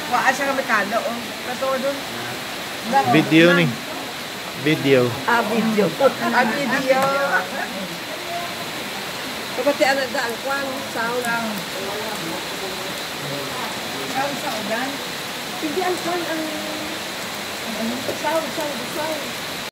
Waa siya kami kalo, oh. Kato doon. Video ni. Video. Video. Video. Kapati anak daan kwang sound. Sound sa udan. Hindi ang sound ang sound.